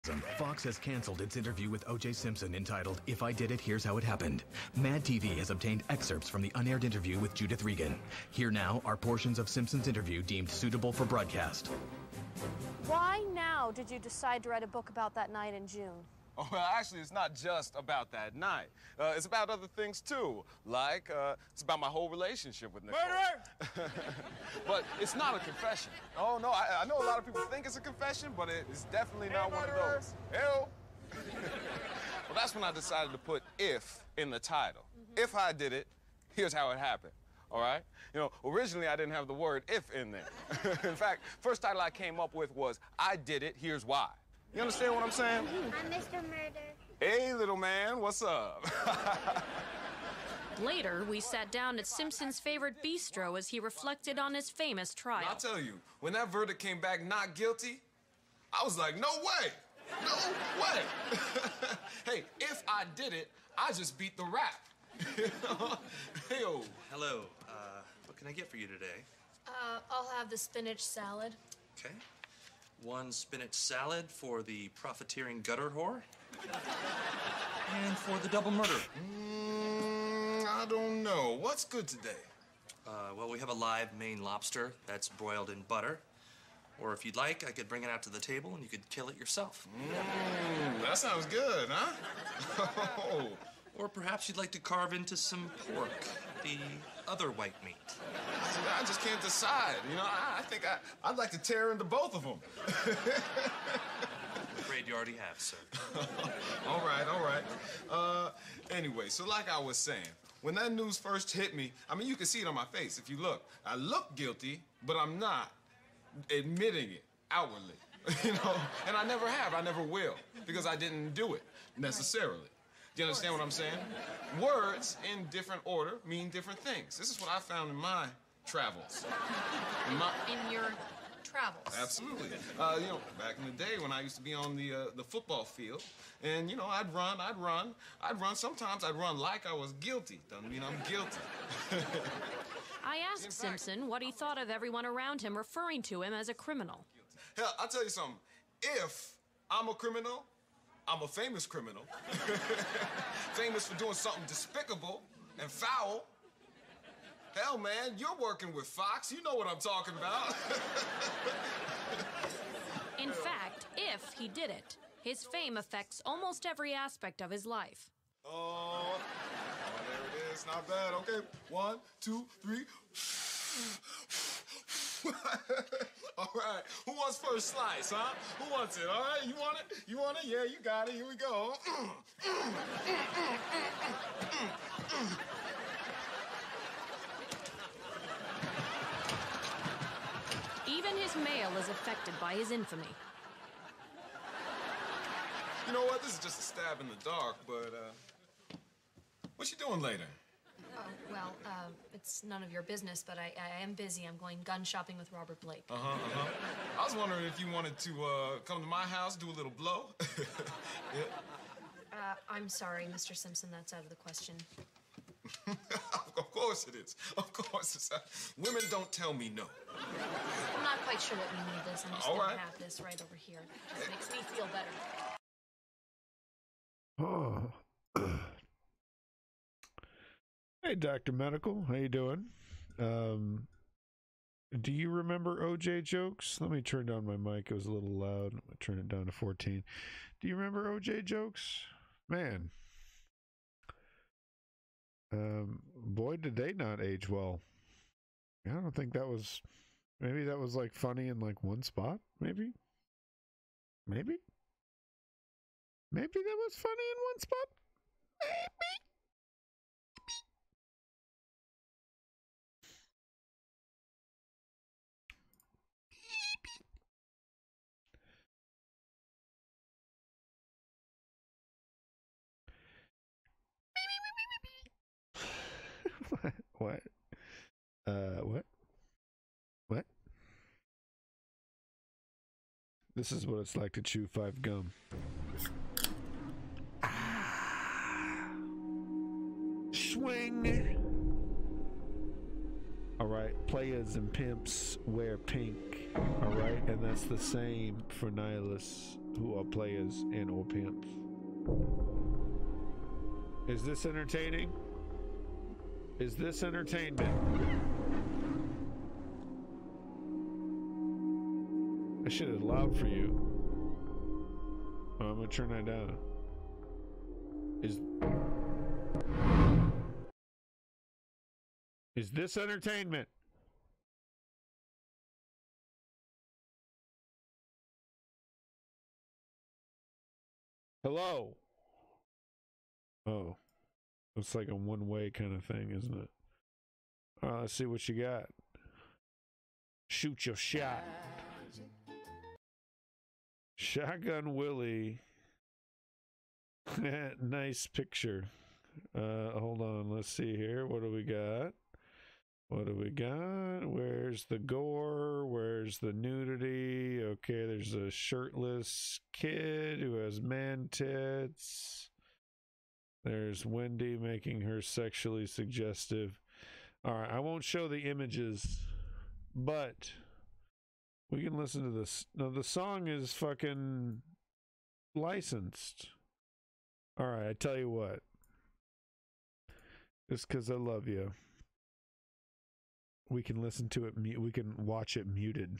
Fox has canceled its interview with O.J. Simpson entitled, "If I Did It, Here's How It Happened." Mad TV has obtained excerpts from the unaired interview with Judith Regan. Here now are portions of Simpson's interview deemed suitable for broadcast. Why now did you decide to write a book about that night in June? Oh, well, actually, it's not just about that night. It's about other things, too. Like, it's about my whole relationship with Nicole. Murder! But it's not a confession. Oh, no, I know a lot of people think it's a confession, but it's definitely not one of those. Ew! Well, that's when I decided to put "if" in the title. If I did it, here's how it happened. All right? You know, originally I didn't have the word "if" in there. In fact, first title I came up with was "I Did It, Here's Why." You understand what I'm saying? I'm Mr. Murder. Hey, little man, what's up? Later, we sat down at Simpson's favorite bistro as he reflected on his famous trial. I'll tell you, when that verdict came back not guilty, I was like, no way! No way! Hey, if I did it, I just beat the rap. Hey-o. Hello. What can I get for you today? I'll have the spinach salad. Okay. 1 spinach salad for the profiteering gutter whore. And for the double murder. I don't know. What's good today? Well, we have a live Maine lobster that's broiled in butter. Or if you'd like, I could bring it out to the table and you could kill it yourself. That sounds good, huh? Oh. Or perhaps you'd like to carve into some pork, the other white meat. I just can't decide. You know, I think I'd like to tear into both of them. I'm afraid you already have, sir. All right. Anyway, so like I was saying, when that news first hit me, I mean, you can see it on my face if you look. I look guilty, but I'm not admitting it outwardly. You know, and I never have. I never will, because I didn't do it necessarily. Do you understand what I'm saying? Words in different order mean different things. This is what I found in my travels. In your travels? Absolutely. You know, back in the day when I used to be on the football field, and, you know, I'd run. Sometimes I'd run like I was guilty. Doesn't mean I'm guilty. I asked Simpson what he thought of everyone around him referring to him as a criminal. Hell, I'll tell you something. If I'm a criminal, I'm a famous criminal. Famous for doing something despicable and foul. Hell, man, you're working with Fox. You know what I'm talking about. In fact, if he did it, his fame affects almost every aspect of his life. Oh, there it is. Not bad. Okay, 1, 2, 3. All right. Who wants first slice, huh? Who wants it? All right. You want it? You want it? Yeah, you got it. Here we go. Even his mail is affected by his infamy. You know what? This is just a stab in the dark, but, what you doing later? Well, it's none of your business, but I am busy. I'm going gun shopping with Robert Blake. I was wondering if you wanted to, come to my house, do a little blow. Yeah. I'm sorry, Mr. Simpson, that's out of the question. Of course it is. Of course it's women don't tell me no. I'm not quite sure what you need this. I'm just All gonna right. have this right over here. It just makes me feel better. Oh. Hey, Dr. Medical, how you doing? Do you remember OJ jokes? Let me turn down my mic. It was a little loud. I'm gonna turn it down to 14. Do you remember OJ jokes? Man. Boy, did they not age well. I don't think that was... Maybe that was, like, funny in, like, one spot? Maybe? Maybe that was funny in one spot? Maybe. What? What? This is what it's like to chew 5 gum. Swing! Alright, players and pimps wear pink. Alright, and that's the same for Nihilus, who I'll play as Animal Pimp. Is this entertaining? Is this entertainment? I should have loud for you. Oh, I'm gonna turn that down. Is this entertainment? Hello? Oh. It's like a one-way kind of thing, isn't it? Let's see what you got. Shoot your shot. Shotgun Willie. Nice picture. Hold on. Let's see here. What do we got? What do we got? Where's the gore? Where's the nudity? Okay, there's a shirtless kid who has man tits. There's Wendy making her sexually suggestive. All right, I won't show the images, but we can listen to this. No, the song is fucking licensed. All right, I tell you what. Just because I love you. We can listen to it, we can watch it muted.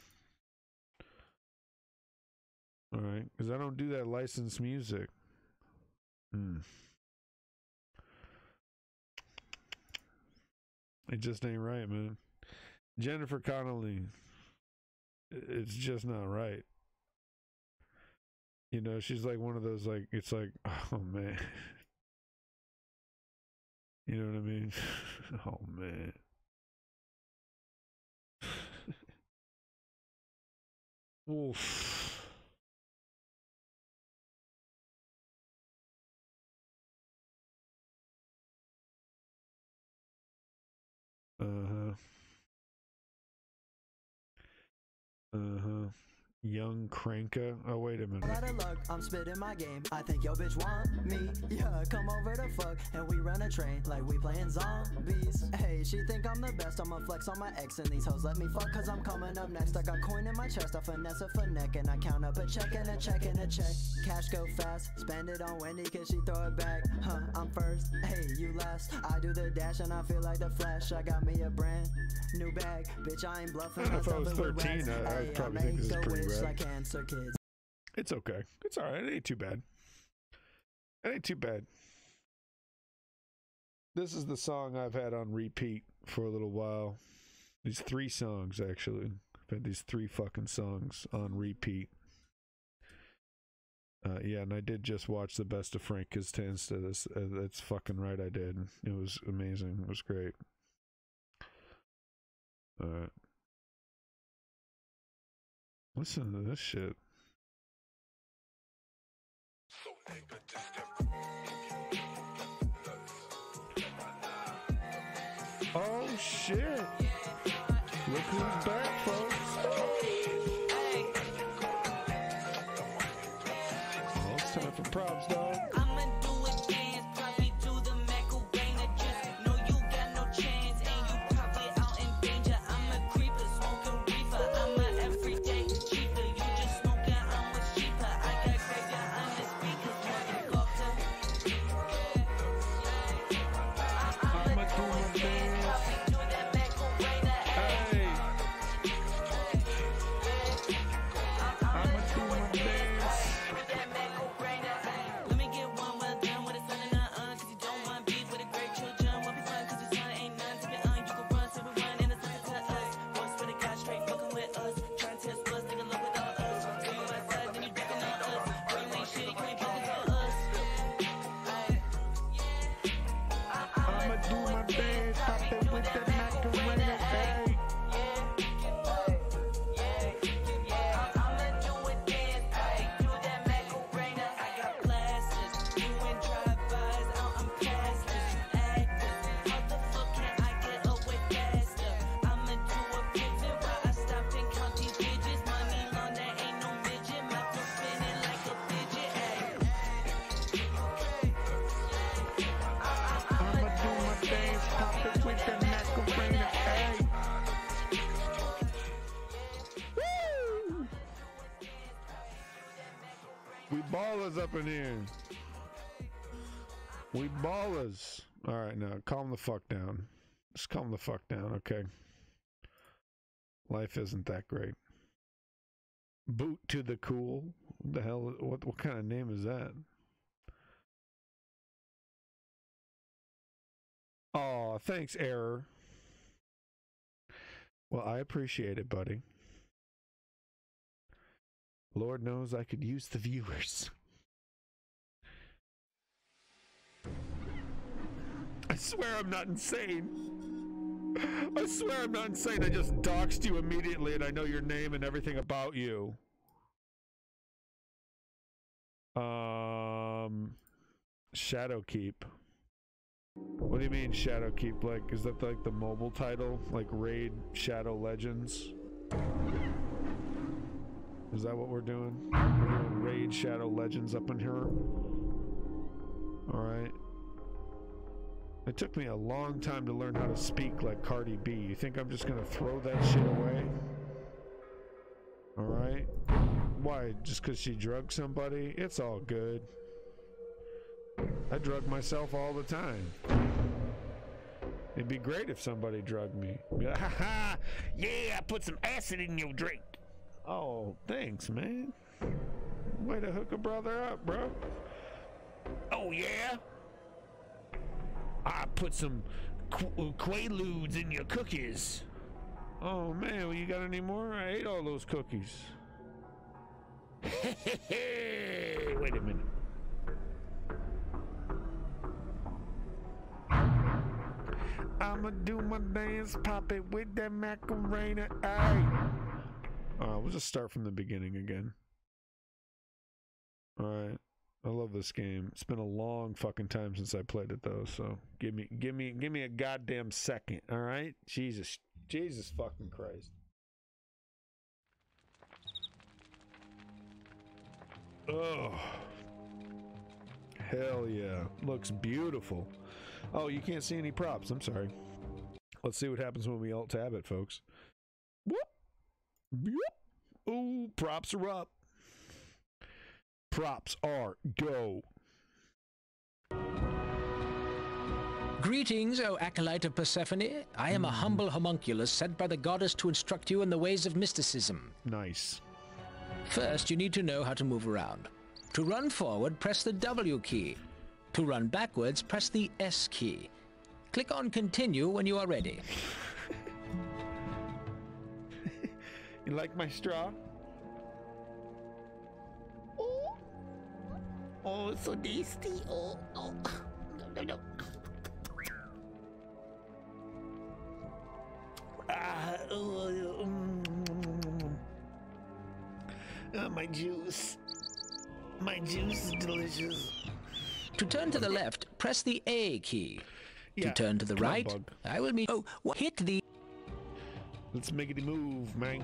All right, because I don't do that licensed music. It just ain't right, man. Jennifer Connelly, it's just not right. You know, she's like one of those, like, it's like, oh, man. You know what I mean? Oh, man. Oof. Young Cranka. Oh, wait a minute. Out of luck, I'm spitting my game. I think your bitch want me. Yeah, come over to fuck, and we run a train like we playing zombies. Hey, she think I'm the best. I'ma flex on my ex, and these hoes let me fuck, cause I'm coming up next. I got coin in my chest, I finesse for neck, and I count up a check and a check and a check. Cash go fast, spend it on Wendy, cause she throw it back. I'm first, hey, you last. I do the dash, and I feel like the Flash. I got me a brand new bag. Bitch, I ain't bluffing. If I was 13, I'd probably think this is pretty rad. Like cancer kids. It's okay. It's all right. It ain't too bad. It ain't too bad. This is the song I've had on repeat for a little while. These 3 songs, actually. I've had these 3 fucking songs on repeat. Yeah, and I did just watch the best of Frank Costanza. That's fucking right, I did. It was amazing. It was great. All right. Listen to this shit. Oh shit! Look who's back, folks. Oh, it's time for props, dog. ballers up in here. We ballers. All right, now calm the fuck down. Just calm the fuck down, okay? Life isn't that great. Boot to the cool. What the hell? What kind of name is that? Oh, thanks, Error. Well, I appreciate it, buddy. Lord knows I could use the viewers. I swear I'm not insane. I swear I'm not insane. I just doxed you immediately and I know your name and everything about you. Shadowkeep. What do you mean Shadowkeep? Like, is that like the mobile title? Like Raid Shadow Legends? Is that what we're doing? We're doing Raid Shadow Legends up in here? Alright. It took me a long time to learn how to speak like Cardi B. You think I'm just gonna throw that shit away? Alright? Why? Just because she drugged somebody? It's all good. I drug myself all the time. It'd be great if somebody drugged me. Be like, ha ha! Yeah, I put some acid in your drink. Oh, thanks, man. Way to hook a brother up, bro. Oh, yeah? I put some Quaaludes in your cookies. Oh, man, well, you got any more? I ate all those cookies. Wait a minute. I'ma do my dance, pop it with that Macarena. Aye. We'll just start from the beginning again. Alright. I love this game. It's been a long fucking time since I played it though, so give me a goddamn second, alright? Jesus fucking Christ. Oh. Hell yeah. Looks beautiful. Oh, you can't see any props. I'm sorry. Let's see what happens when we alt-tab it, folks. Whoop. Whoop. Ooh, props are up. Props are go. Greetings, O acolyte of Persephone. I am a humble homunculus sent by the goddess to instruct you in the ways of mysticism. Nice. First, you need to know how to move around. To run forward, press the W key. To run backwards, press the S key. Click on Continue when you are ready. You like my straw? Oh, oh, it's so tasty. Oh, oh, no, no, no. My juice. My juice is delicious. To turn to the left, press the A key. Yeah, to turn to the right, I will meet... Oh, hit the... Let's make it move, man.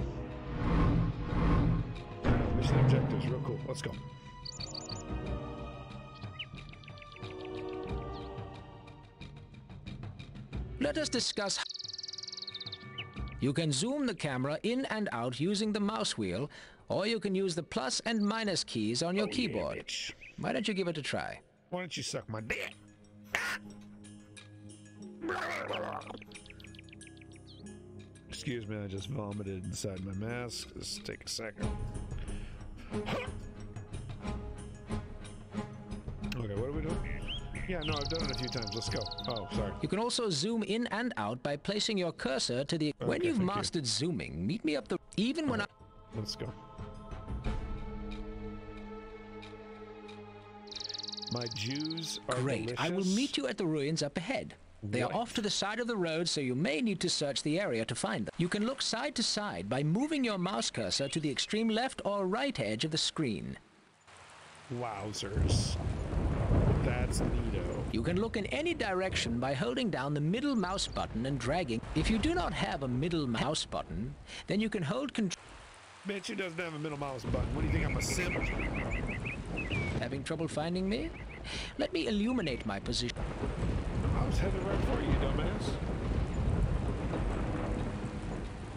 Mission objectives, real cool. Let's go. Let us discuss... You can zoom the camera in and out using the mouse wheel, or you can use the plus and minus keys on your keyboard. Yeah, why don't you give it a try? Why don't you suck my dick? Excuse me, I just vomited inside my mask. Let's take a second. Okay, what are we doing? Yeah, no, I've done it a few times. Let's go. Oh, sorry. You can also zoom in and out by placing your cursor to the... when you've mastered zooming, meet me up the... Even when I... Let's go. My Jews are great. delicious. I will meet you at the ruins up ahead. They are off to the side of the road, so you may need to search the area to find them. You can look side to side by moving your mouse cursor to the extreme left or right edge of the screen. Wowzers. That's neato. You can look in any direction by holding down the middle mouse button and dragging. If you do not have a middle mouse button, then you can hold control. Bitch, who doesn't have a middle mouse button? What do you think, I'm a simp? Having trouble finding me? Let me illuminate my position. I was headed right for you, dumbass.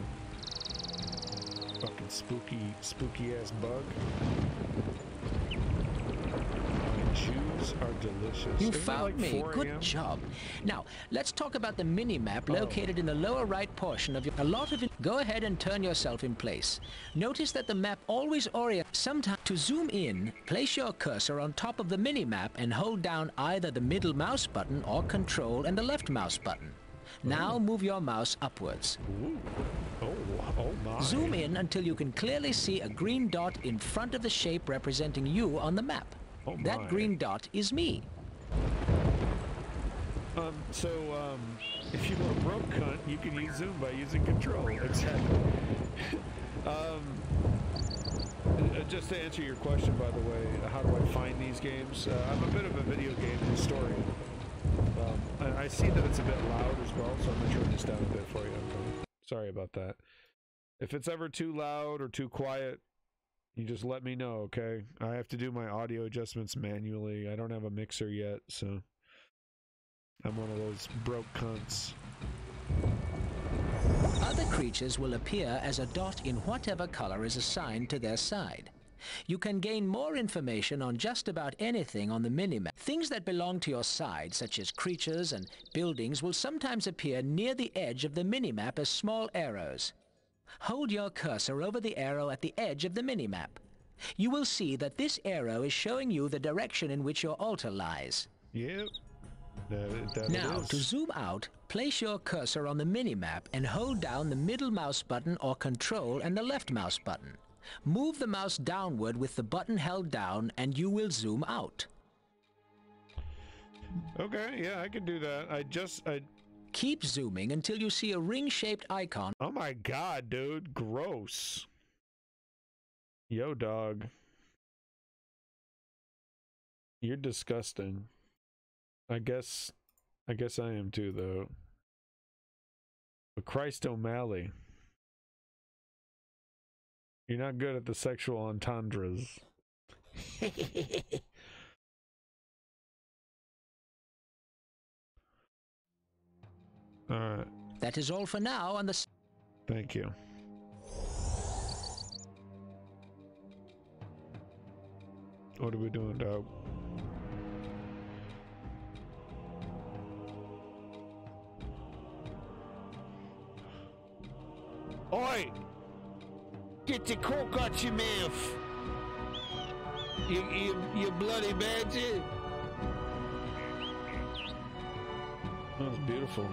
Fucking spooky ass bug. These are delicious. You Isn't it found like me. 4 Good a.m.? job. Now, let's talk about the mini-map located in the lower right portion of your... A lot of it... Go ahead and turn yourself in place. Notice that the map always orients... Sometimes, to zoom in, place your cursor on top of the mini-map and hold down either the middle mouse button or Control and the left mouse button. Now move your mouse upwards. Ooh. Oh my. Zoom in until you can clearly see a green dot in front of the shape representing you on the map. Oh my. That green dot is me. If you want a broke cunt, you can use zoom by using Control. Exactly. Just to answer your question, by the way, how do I find these games? I'm a bit of a video game historian. I see that it's a bit loud as well, so I'm going to turn this down a bit for you. Sorry about that. If it's ever too loud or too quiet, you just let me know, okay? I have to do my audio adjustments manually. I don't have a mixer yet, so I'm one of those broke cunts. Other creatures will appear as a dot in whatever color is assigned to their side. You can gain more information on just about anything on the minimap. Things that belong to your side, such as creatures and buildings, will sometimes appear near the edge of the minimap as small arrows. Hold your cursor over the arrow at the edge of the minimap. You will see that this arrow is showing you the direction in which your altar lies. Yep. That Now, it is. to zoom out, place your cursor on the minimap and hold down the middle mouse button or Control and the left mouse button. Move the mouse downward with the button held down and you will zoom out. Okay, yeah, I can do that. Keep zooming until you see a ring-shaped icon. Oh my god, dude. Gross. Yo, dog. You're disgusting. I guess I am too, though. But Christ O'Malley. You're not good at the sexual entendres. Alright. That is all for now on the... Thank you. What are we doing, dog? Oi! Get your coke out your mouth! You bloody badger! That was beautiful.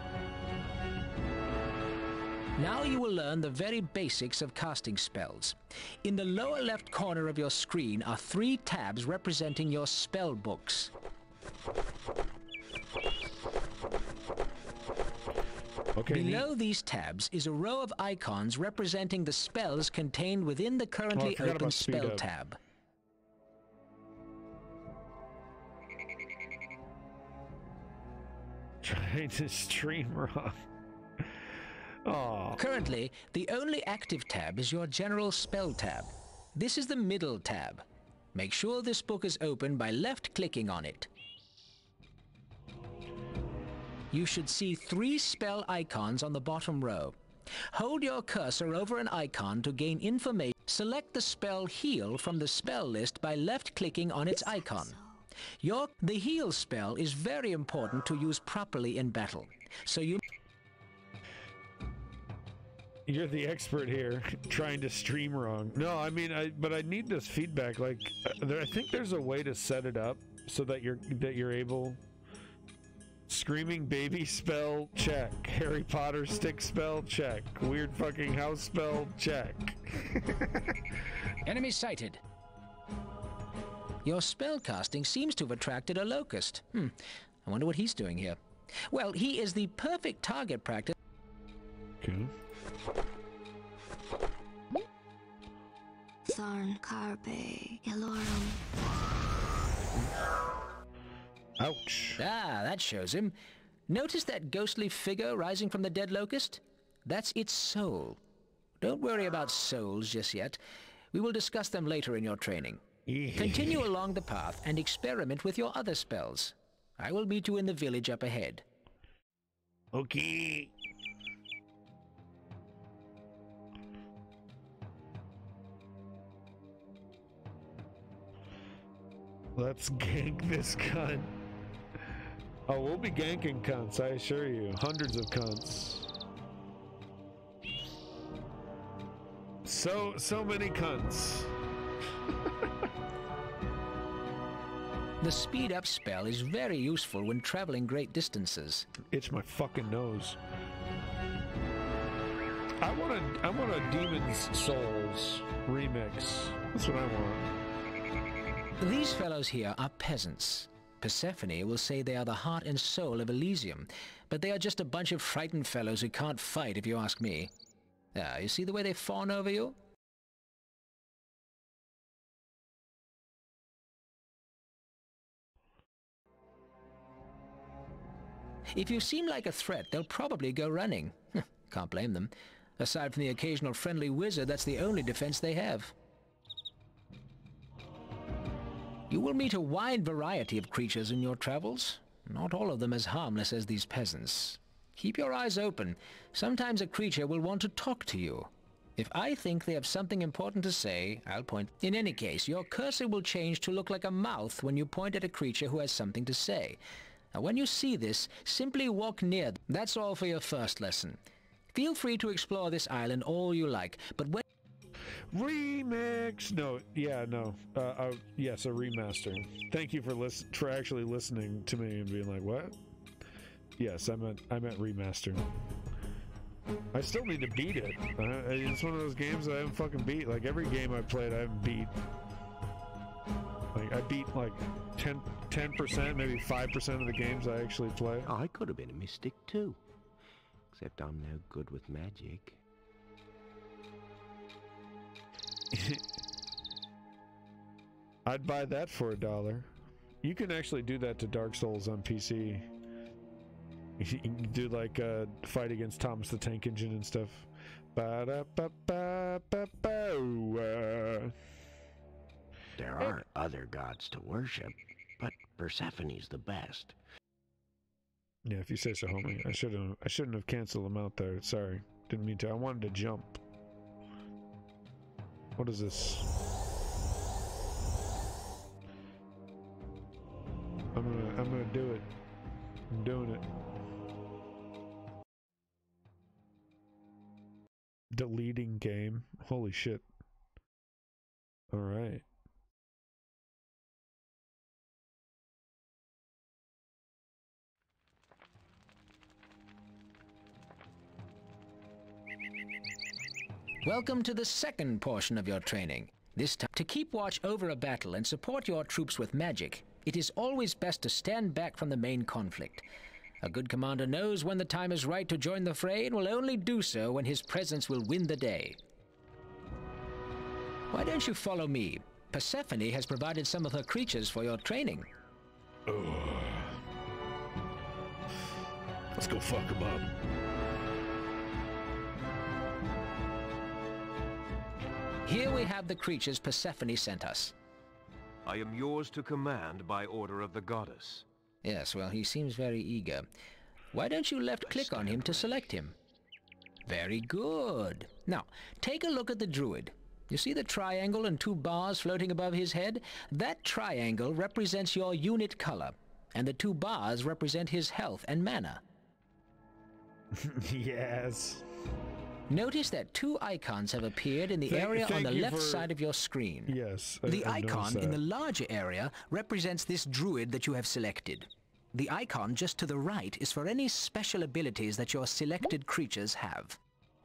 Now you will learn the very basics of casting spells. In the lower left corner of your screen are 3 tabs representing your spell books. Okay, Below these tabs is a row of icons representing the spells contained within the currently forgot open about speed spell up. tab. Trying to stream wrong. Oh. Currently, the only active tab is your general spell tab. This is the middle tab. Make sure this book is open by left-clicking on it. You should see 3 spell icons on the bottom row. Hold your cursor over an icon to gain information. Select the spell Heal from the spell list by left-clicking on its icon. The Heal spell is very important to use properly in battle, so you... You're the expert here, trying to stream wrong. No, I mean, but I need this feedback. Like, I think there's a way to set it up so that you're able. Screaming baby spell, check. Harry Potter stick spell, check. Weird fucking house spell, check. Enemy sighted. Your spell casting seems to have attracted a locust. I wonder what he's doing here. Well, he is the perfect target practice. Okay. Sarn carpe yellorum. Ouch. Ah, that shows him. Notice that ghostly figure rising from the dead locust? That's its soul. Don't worry about souls just yet. We will discuss them later in your training. Continue along the path and experiment with your other spells. I will meet you in the village up ahead. Okay. Let's gank this cunt. Oh, we'll be ganking cunts, I assure you. Hundreds of cunts. So many cunts. The speed up spell is very useful when traveling great distances. Itch my fucking nose. I want a Demon's Souls remix. That's what I want. These fellows here are peasants. Persephone will say they are the heart and soul of Elysium, but they are just a bunch of frightened fellows who can't fight, if you ask me. Ah, you see the way they fawn over you? If you seem like a threat, they'll probably go running. Can't blame them. Aside from the occasional friendly wizard, that's the only defense they have. You will meet a wide variety of creatures in your travels. Not all of them as harmless as these peasants. Keep your eyes open. Sometimes a creature will want to talk to you. If I think they have something important to say, I'll point. In any case, your cursor will change to look like a mouth when you point at a creature who has something to say. Now, when you see this, simply walk near them. That's all for your first lesson. Feel free to explore this island all you like, but when... Remix! No, yeah, no. Yes, a remaster. Thank you for actually listening to me and being like, what? Yes, I meant remaster. I still need to beat it. It's one of those games that I haven't fucking beat. Like, every game I played, I haven't beat. Like, I beat, like, 10%, maybe 5% of the games I actually play. I could have been a mystic, too. Except I'm no good with magic. I'd buy that for $1. You can actually do that to Dark Souls on PC. You can do like a fight against Thomas the Tank Engine and stuff. There are other gods to worship, but Persephone's the best. Yeah, if you say so, homie. I shouldn't have canceled them out there. Sorry, didn't mean to. I wanted to jump. What is this? I'm gonna do it. I'm doing it. Deleting game. Holy shit. All right. Welcome to the second portion of your training. This time, to keep watch over a battle and support your troops with magic, it is always best to stand back from the main conflict. A good commander knows when the time is right to join the fray and will only do so when his presence will win the day. Why don't you follow me? Persephone has provided some of her creatures for your training. Let's go fuck him up. Here we have the creatures Persephone sent us. I am yours to command by order of the goddess. Yes, well, he seems very eager. Why don't you left-click on him to select him? Very good. Now, take a look at the druid. You see the triangle and 2 bars floating above his head? That triangle represents your unit color, and the 2 bars represent his health and mana. Yes. Notice that 2 icons have appeared in the area on the left side of your screen. Yes. The icon in the larger area represents this druid that you have selected. The icon just to the right is for any special abilities that your selected creatures have.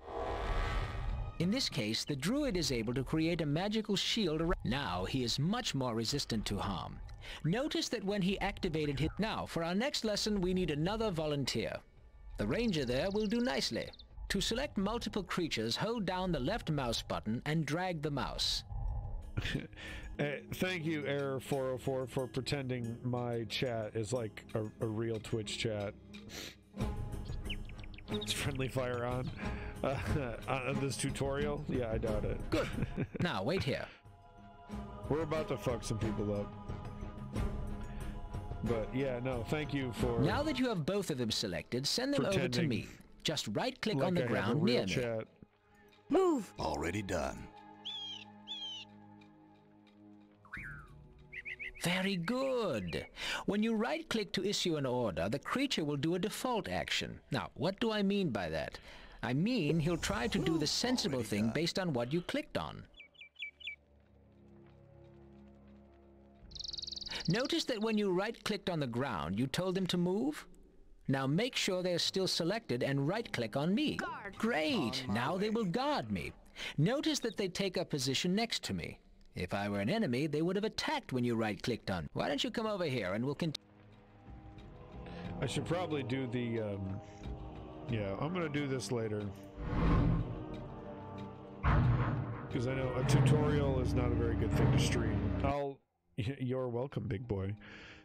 In this case, the druid is able to create a magical shield around. Now he is much more resistant to harm. Notice that when he activated his... Now, for our next lesson, we need another volunteer. The ranger there will do nicely. To select multiple creatures, hold down the left mouse button and drag the mouse. Thank you, Error404, for pretending my chat is like a real Twitch chat. Is friendly fire on this tutorial? Yeah, I doubt it. Good. Now, wait here. We're about to fuck some people up. But yeah, no, thank you for... Now that you have both of them selected, send them over to me. Just right-click like on the ground near me. Move! Already done. Very good. When you right-click to issue an order, the creature will do a default action. Now, what do I mean by that? I mean he'll try to do the sensible thing based on what you clicked on. Notice that when you right-clicked on the ground, you told him to move? Now make sure they're still selected and right-click on me. Guard. Great! Now they will guard me. Notice that they take up position next to me. If I were an enemy, they would have attacked when you right-clicked on. Why don't you come over here and we'll continue? I should probably do the, yeah, I'm gonna do this later. Because I know a tutorial is not a very good thing to stream. You're welcome, big boy.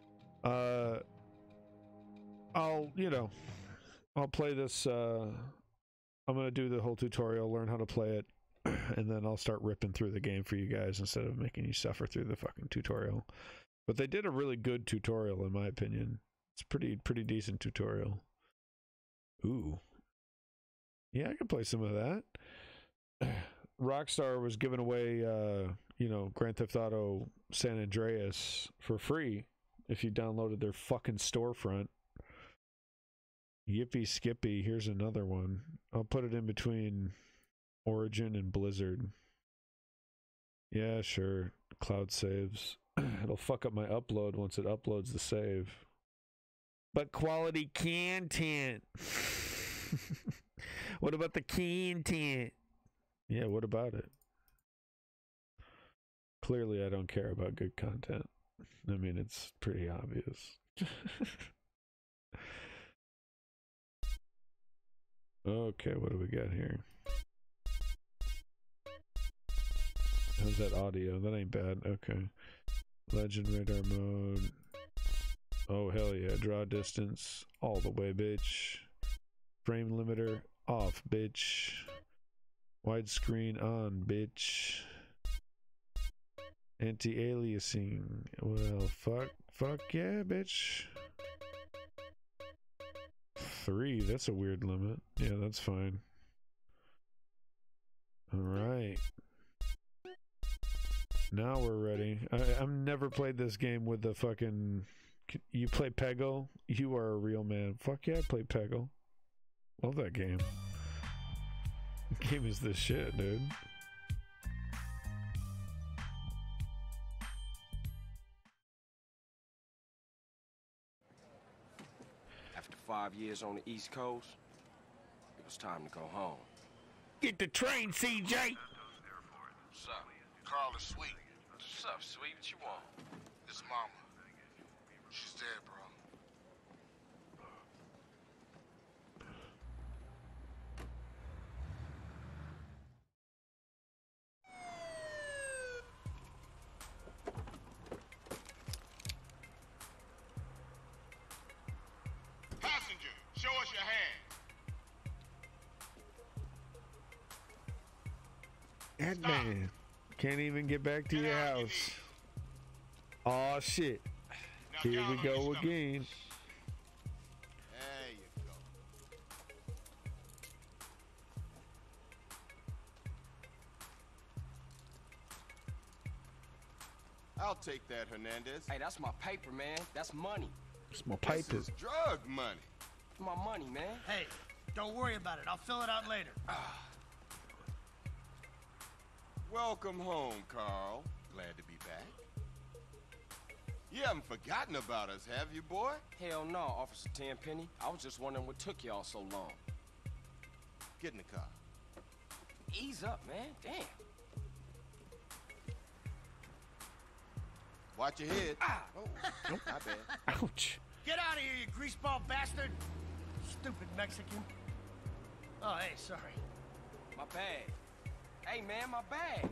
I'll play this, I'm gonna do the whole tutorial, learn how to play it, and then I'll start ripping through the game for you guys instead of making you suffer through the fucking tutorial. But they did a really good tutorial, in my opinion. It's pretty decent tutorial. Ooh. Yeah, I could play some of that. Rockstar was giving away, Grand Theft Auto San Andreas for free if you downloaded their fucking storefront. Yippee Skippy, here's another one. I'll put it in between Origin and Blizzard. Yeah, sure. Cloud saves. It'll fuck up my upload once it uploads the save. But quality content. What about the content? Yeah, what about it? Clearly, I don't care about good content. I mean, it's pretty obvious. Okay, what do we got here? How's that audio? That ain't bad. Okay. Legend radar mode. Oh, hell yeah. Draw distance. All the way, bitch. Frame limiter off, bitch. Widescreen on, bitch. Anti-aliasing. Well, fuck yeah, bitch. 3, that's a weird limit. Yeah, that's fine. Alright. Now we're ready. I've never played this game with the fucking... You play Peggle? You are a real man. Fuck yeah, I play Peggle. Love that game. Game is the shit, dude. After 5 years on the East Coast, it was time to go home. Get the train, CJ! What's up? Carl is sweet. What's up, sweet? What you want? This mama. She's dead, bro. Passenger, show us your hand. That man can't even get back to your house. Aw, shit. Here we go again. There you go. I'll take that, Hernandez. Hey, that's my paper, man. That's money. It's my paper. This is drug money. It's my money, man. Hey, don't worry about it. I'll fill it out later. Welcome home, Carl. Glad to be back. You haven't forgotten about us, have you, boy? Hell no, Officer Tenpenny. I was just wondering what took y'all so long. Get in the car. Ease up, man. Damn. Watch your head. Ah! Oh, my bad. Ouch. Get out of here, you greaseball bastard! Stupid Mexican. Oh, hey, sorry. My bag. Hey, man, my bag.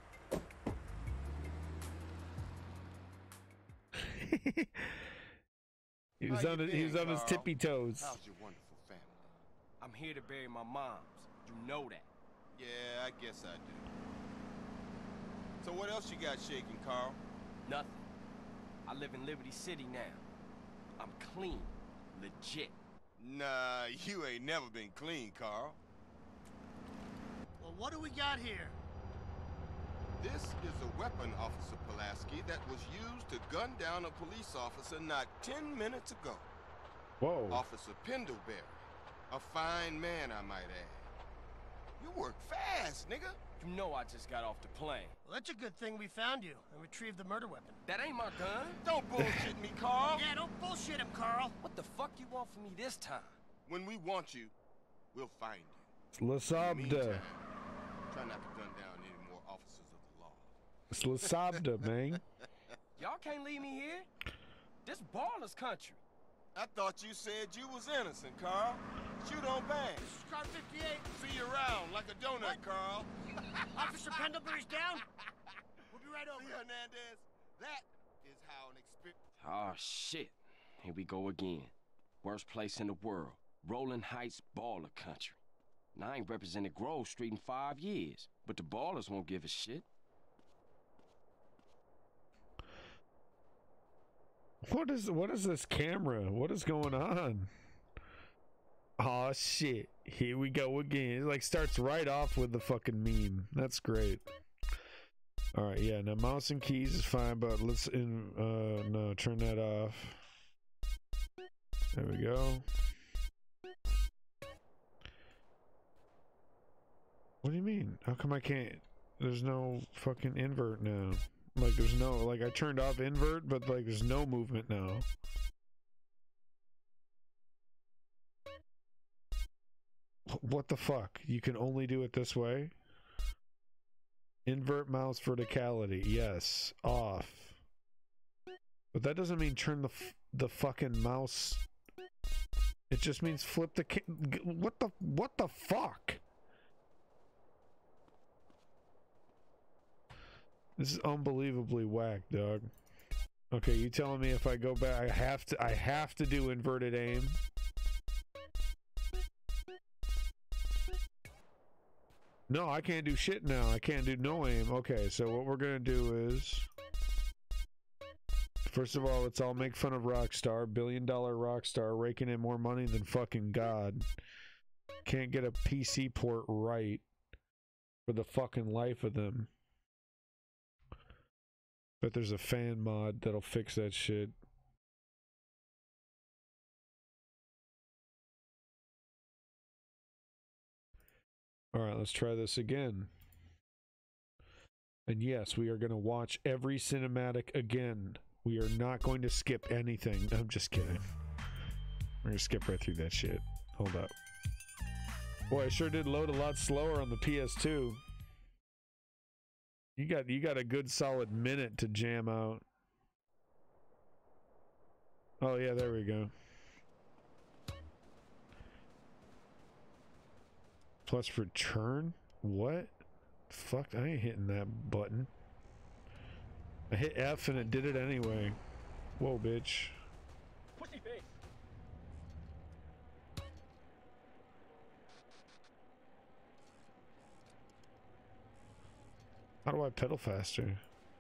He was on his tippy toes. How's your wonderful family? I'm here to bury my moms. You know that. Yeah, I guess I do. So what else you got shaking, Carl? Nothing. I live in Liberty City now. I'm clean. Legit. Nah, you ain't never been clean, Carl. Well, what do we got here? This is a weapon, Officer Pulaski, that was used to gun down a police officer not 10 minutes ago. Whoa. Officer Pendlebury. A fine man, I might add. You work fast, nigga. You know I just got off the plane. Well, that's a good thing we found you and retrieved the murder weapon. That ain't my gun. Don't bullshit me, Carl. Yeah, don't bullshit him, Carl. What the fuck you want from me this time? When we want you, we'll find you. La Sabda. Meantime, try not to gun down any more officers of the law. It's La Sabda, man. Y'all can't leave me here. This baller's country. I thought you said you was innocent, Carl. Shoot on bang. This is car 58. See you around like a donut, Carl. Officer Pendlebury's down. We'll be right over. See, Hernandez, that is how an experience. Oh, shit. Here we go again. Worst place in the world. Rolling Heights baller country. Now, I ain't represented Grove Street in 5 years, but the ballers won't give a shit. What is this camera? What is going on? Oh shit. Here we go again. It like starts right off with the fucking meme. That's great. Alright, yeah, now mouse and keys is fine, but let's no, turn that off. There we go. What do you mean? How come I can't? There's no fucking invert now. Like there's no, like I turned off invert, but like there's no movement now. What the fuck? You can only do it this way? Invert mouse verticality. Yes. Off. But that doesn't mean turn the fucking mouse. It just means flip the what the fuck? This is unbelievably whack, dog. Okay, you telling me if I go back I have to do inverted aim? No, I can't do shit now. I can't do no aim. Okay, so what we're gonna do is, first of all, let's all make fun of Rockstar. $1 billion Rockstar raking in more money than fucking God. Can't get a PC port right for the fucking life of them. But there's a fan mod that'll fix that shit. Alright, let's try this again. And yes, we are going to watch every cinematic again. We are not going to skip anything. I'm just kidding. We're going to skip right through that shit. Hold up. Boy, I sure did load a lot slower on the PS2. You got a good solid minute to jam out. Oh yeah, there we go. Plus return? What? Fuck, I ain't hitting that button. I hit F and it did it anyway. Whoa, bitch. Pussy face. How do I pedal faster?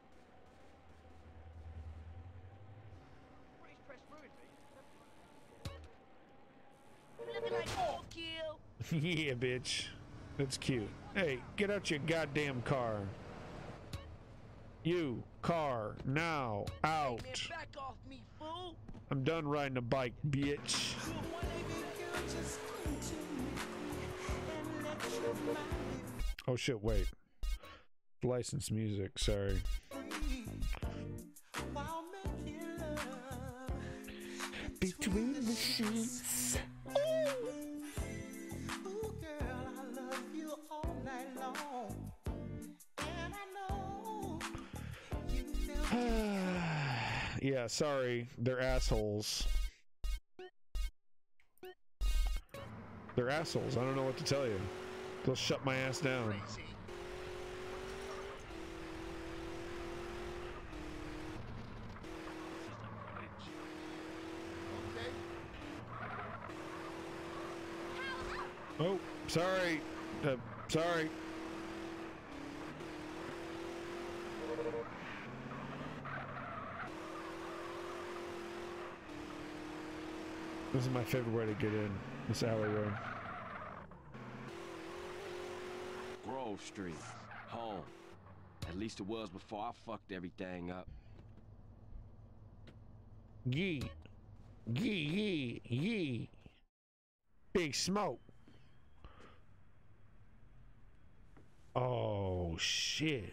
Yeah, bitch. That's cute. Hey, get out your goddamn car. You, car, now, out. Hey, man, back off me, fool. I'm done riding a bike, bitch. Oh shit, wait. Licensed music, sorry. Between the sheets. Yeah, sorry. They're assholes. They're assholes. I don't know what to tell you. They'll shut my ass down. Oh, sorry. Sorry. This is my favorite way to get in, this alleyway. Grove Street, home. At least it was before I fucked everything up. Yee. Yee, yee, yee. Big Smoke. Oh, shit.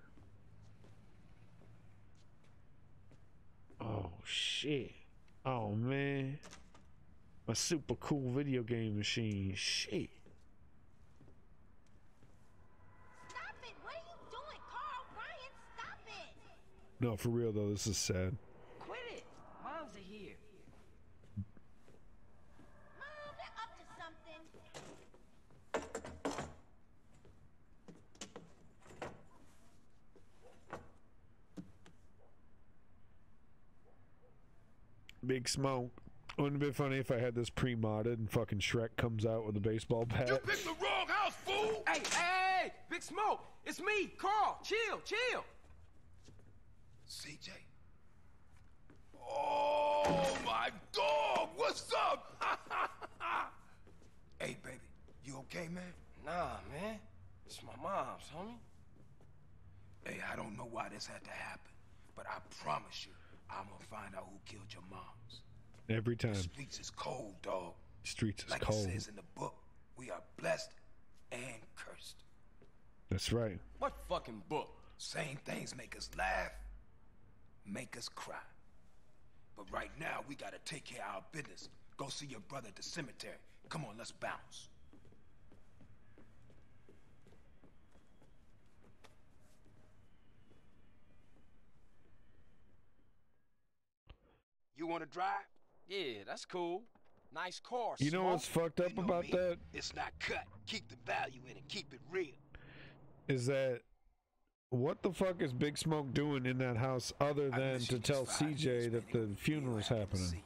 Oh, shit. Oh, man. A super cool video game machine. Shit. Stop it! What are you doing, Carl? Ryan, stop it! No, for real, though, this is sad. Quit it! Moms are here. Mom, they're up to something. Big Smoke. Wouldn't it be funny if I had this pre-modded and fucking Shrek comes out with a baseball bat? You picked the wrong house, fool! Hey, hey, Big Smoke! It's me, Carl! Chill, chill! CJ? Oh, my dog! What's up? Hey, baby, you okay, man? Nah, man. It's my mom's, homie. Hey, I don't know why this had to happen, but I promise you, I'm gonna find out who killed your moms. Every time. The streets is cold, dog. Streets is like cold. It says in the book, we are blessed and cursed. That's right. What fucking book? Same things make us laugh, make us cry. But right now, we gotta take care of our business. Go see your brother at the cemetery. Come on, let's bounce. You wanna drive? Yeah, that's cool. Nice car, You know what's fucked up about that? It's not cut. Keep the value in it. Keep it real. Is that what the fuck is Big Smoke doing in that house other than to tell CJ that the funeral's happening?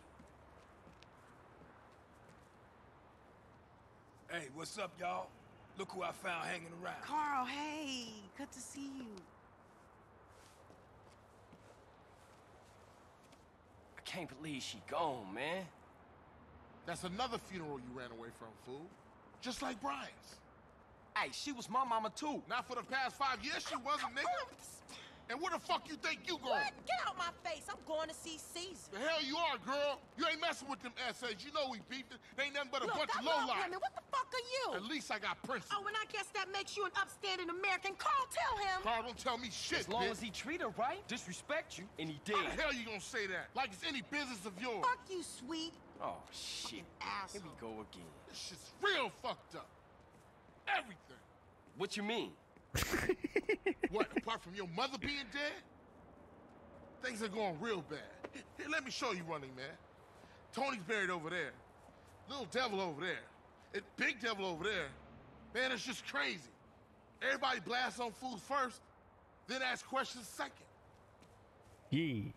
Hey, what's up, y'all? Look who I found hanging around. Carl, hey, good to see you. I can't believe she gone, man. That's another funeral you ran away from, fool. Just like Brian's. Hey, she was my mama too. Not for the past 5 years, she wasn't, nigga. And where the fuck you think you going? What? Get out my face. I'm going to see Caesar. The hell you are, girl. You ain't messing with them essays. You know we beefed it. They ain't nothing but a Look, bunch I of love lowlife. women. What the fuck are you? At least I got principles. Oh, and I guess that makes you an upstanding American. Carl, tell him. Carl, don't tell me shit, As long bitch. as he treat her right, disrespect you, and he did. How the hell you gonna say that? Like it's any business of yours. Fuck you, sweet. Oh, shit. Here we go again. This shit's real fucked up. Everything. What you mean? What, apart from your mother being dead? Things are going real bad. Here, let me show you, Running Man. Tony's buried over there. Little Devil over there. And Big Devil over there. Man, it's just crazy. Everybody blasts on fools first, then ask questions second. Yee.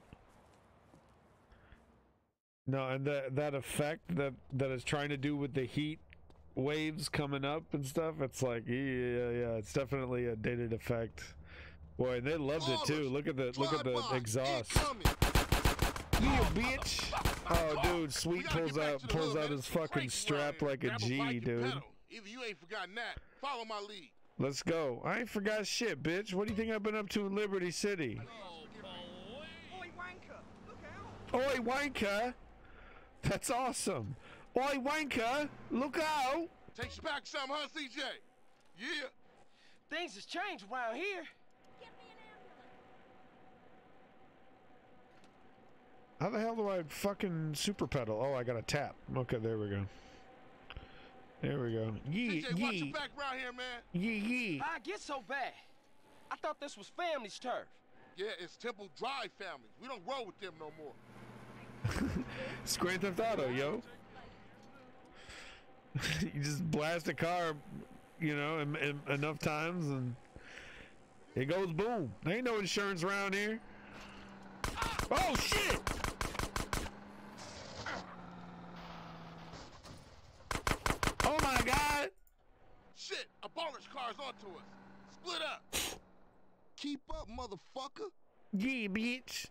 No, and that effect that is trying to do with the heat waves coming up and stuff, it's like, yeah, it's definitely a dated effect. Boy, and they loved it too. Look at the exhaust. Yeah, bitch. Oh, dude, Sweet pulls out his fucking strap like a G, dude. Either you ain't forgotten that. Follow my lead. Let's go. I ain't forgot shit, bitch. What do you think I've been up to in Liberty City? Oi, wanker! That's awesome. Oi, wanker! Look out! Takes you back some, huh, CJ? Yeah. Things has changed around here. How the hell do I fucking super pedal? Oh, I got a tap. Okay, there we go. There we go. Yee, CJ, watch yee. your back around here, man. Yee, yee. Why'd I get so bad? I thought this was family's turf. Yeah, it's Temple Drive families. We don't roll with them no more. It's Grand Theft Auto, yo. You just blast a car, you know, enough times and it goes boom. There ain't no insurance around here. Oh, shit! Oh, my God! Shit, abolish cars onto us. Split up. Keep up, motherfucker. Yeah, bitch.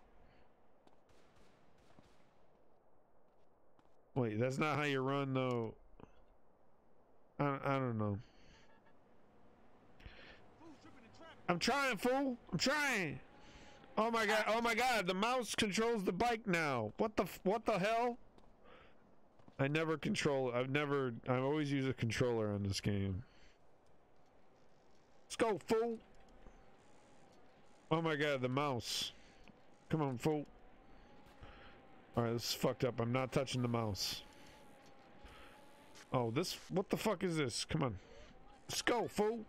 Wait, that's not how you run, though. I don't know. I'm trying, fool. I'm trying. Oh my god. Oh my god. The mouse controls the bike now. What the hell? I never control. I always use a controller on this game. Let's go, fool. Oh my god, the mouse. Come on, fool. Alright, this is fucked up. I'm not touching the mouse. Oh, this... What the fuck is this? Come on. Let's go, fool.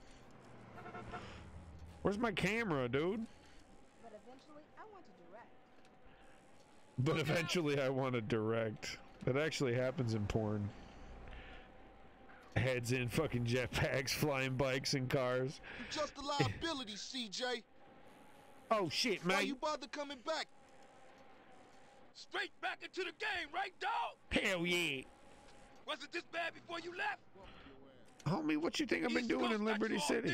Where's my camera, dude? But eventually, I want to direct. But eventually I want to direct. That actually happens in porn. Heads in fucking jetpacks, flying bikes and cars. You're just a liability, CJ. Oh shit, man. Why you bother coming back? Straight back into the game, right, dog? Hell yeah. Was it this bad before you left? Homie, what you think I've been doing in Liberty City?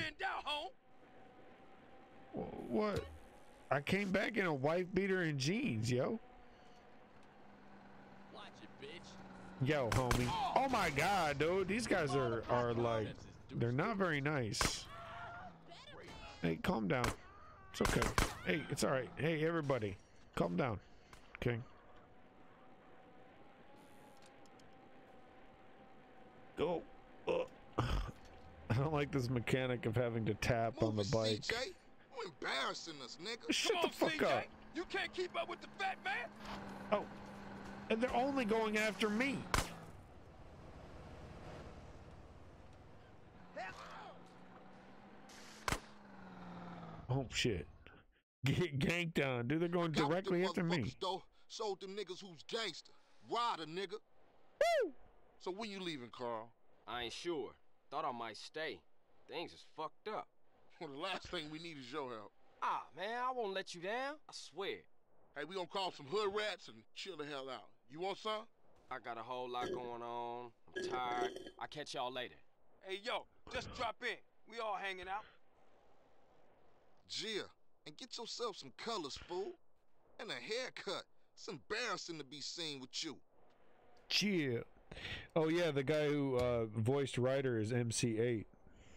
What? I came back in a wife beater and jeans, yo. Watch it, bitch. Yo, homie. Oh my god, dude. These guys are like, they're not very nice. Hey, calm down. It's okay. Hey, it's alright. Hey, everybody. Calm down. Okay. Go. I don't like this mechanic of having to tap on the bike. CJ. You embarrassing us, nigga. Shut the fuck up. You can't keep up with the fat man. Oh. And they're only going after me. Oh shit. Get ganked on, dude. They're going directly after me. Sold them niggas who's gangster. Ride a nigga. Woo! So when you leaving, Carl? I ain't sure. Thought I might stay. Things is fucked up. Well, the last thing we need is your help. Ah, man, I won't let you down. I swear. Hey, we gonna call some hood rats and chill the hell out. You want some? I got a whole lot going on. I'm tired. I'll catch y'all later. Hey, yo, just drop in. We all hanging out. Gia, and get yourself some colors, fool. And a haircut. It's embarrassing to be seen with you. Chia. Oh yeah, the guy who voiced Ryder is MC8.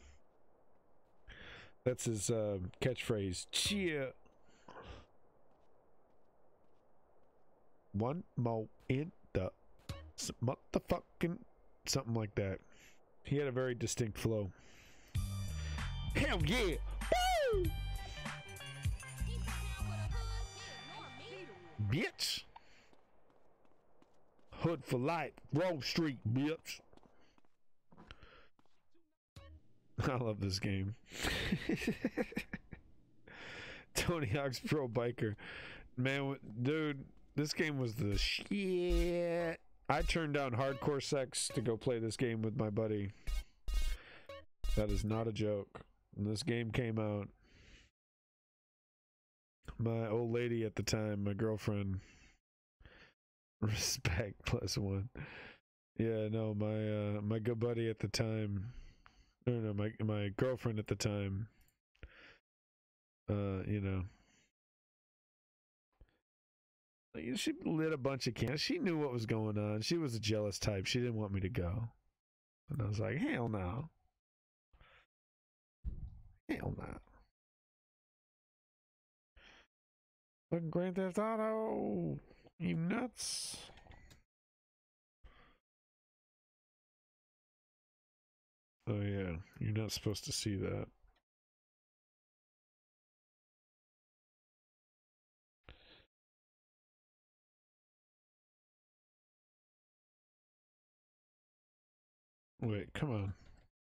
That's his catchphrase. Chia. One more in the motherfucking something like that. He had a very distinct flow. Hell yeah! Woo! Bitch! Hood for life, Grove Street, bitch. I love this game. Tony Hawk's Pro Biker. Man, dude, this game was the shit. I turned down hardcore sex to go play this game with my buddy. That is not a joke. When this game came out, my old lady at the time, my girlfriend, respect +1. Yeah, no, my good buddy at the time, no, my girlfriend at the time, you know, she lit a bunch of candles. She knew what was going on. She was a jealous type. She didn't want me to go. And I was like, hell no. Hell no. Fucking Grand Theft Auto. You nuts. Oh yeah, you're not supposed to see that. Wait, come on.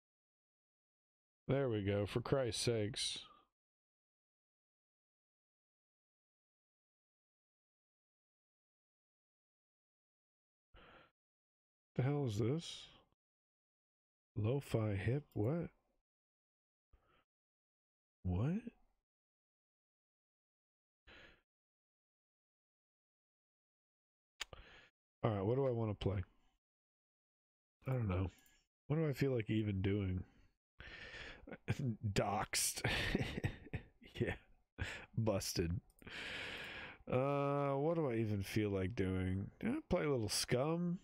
There we go, for Christ's sakes. The hell is this? Lo-fi hip, what? What? Alright, what do I want to play? I don't know. What do I feel like even doing? Doxed. Yeah. Busted. What do I even feel like doing? Play a little Scum?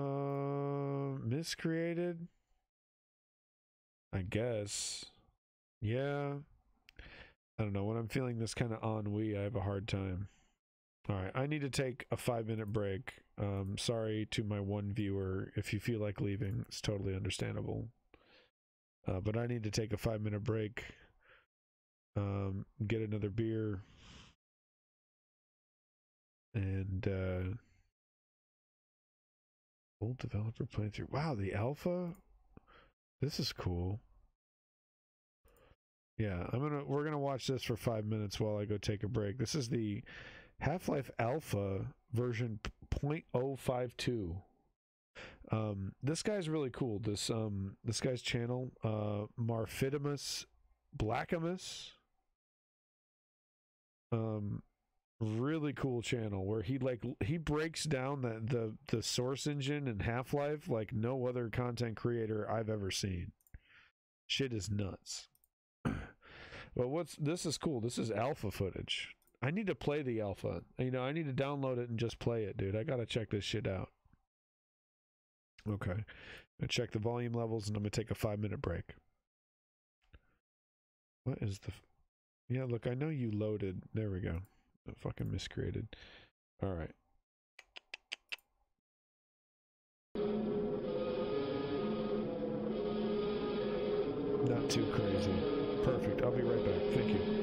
Miscreated? I guess. Yeah. I don't know. When I'm feeling this kind of ennui, I have a hard time. All right. I need to take a 5-minute break. Sorry to my one viewer. If you feel like leaving, it's totally understandable. But I need to take a 5-minute break. Get another beer. And full developer playthrough. Wow, the alpha? This is cool. Yeah, we're gonna watch this for 5 minutes while I go take a break. This is the Half-Life Alpha version 0.052. This guy's really cool. This guy's channel, Marfidimus Blackamus. Really cool channel where he breaks down the source engine in Half-Life like no other content creator I've ever seen. Shit is nuts. But this is cool. This is alpha footage. I need to play the alpha. You know, I need to download it and just play it, dude. I gotta check this shit out. Okay. I'm gonna check the volume levels and I'm gonna take a 5-minute break. What is the... Yeah, look, I know you loaded. There we go. I fucking miscreated. Alright. Not too crazy. Perfect. I'll be right back. Thank you.